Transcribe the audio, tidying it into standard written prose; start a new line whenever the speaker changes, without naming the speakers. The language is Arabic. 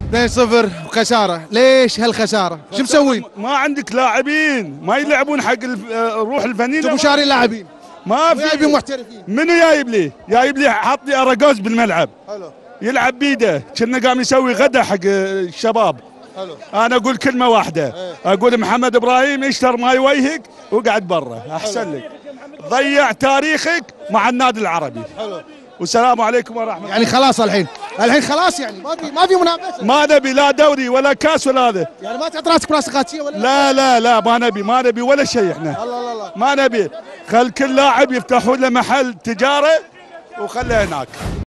2-0 خساره، ليش هالخساره؟ شو مسوين؟
ما عندك لاعبين ما يلعبون حق روح الفنيله.
انتم شارين لاعبين
ما في
جايبين محترفين.
منو جايب لي؟ جايب لي حط لي اراجوز بالملعب
حلو
يلعب بيده، كنا قام يسوي غدا حق الشباب.
حلو.
انا اقول كلمه واحده، اقول محمد ابراهيم اشتر ما يويهك وقعد برا احسن لك. ضيع تاريخك مع النادي العربي.
حلو.
والسلام عليكم ورحمه الله.
يعني خلاص الحين خلاص، يعني ما في منافسه.
ما نبي لا دوري ولا كاس ولا هذا.
يعني ما تعطي راسك راس قادسيه ولا؟
لا ما نبي ولا شيء احنا.
الله.
ما نبي، خل كل لاعب يفتحون له محل تجاره وخليه هناك.